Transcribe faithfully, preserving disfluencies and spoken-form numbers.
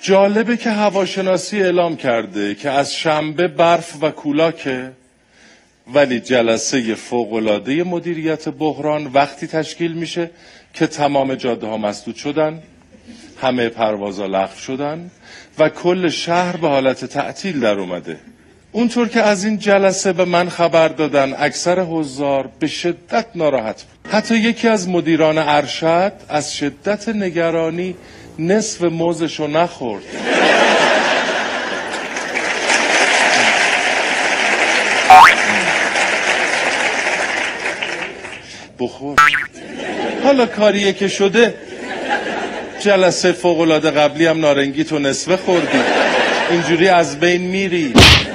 جالبه که هواشناسی اعلام کرده که از شنبه برف و کولاکه، ولی جلسه فوق‌العاده مدیریت بحران وقتی تشکیل میشه که تمام جاده ها مسدود شدن، همه پروازها لغو شدن و کل شهر به حالت تعطیل در اومده. اونطور که از این جلسه به من خبر دادن اکثر حضار به شدت ناراحت بود. حتی یکی از مدیران ارشد از شدت نگرانی نصف موزشو نخورد. بخور. حالا کاریه که شده، جلسه فوق‌العاده قبلی هم نارنگی تو نصفه خوردی، اینجوری از بین میری.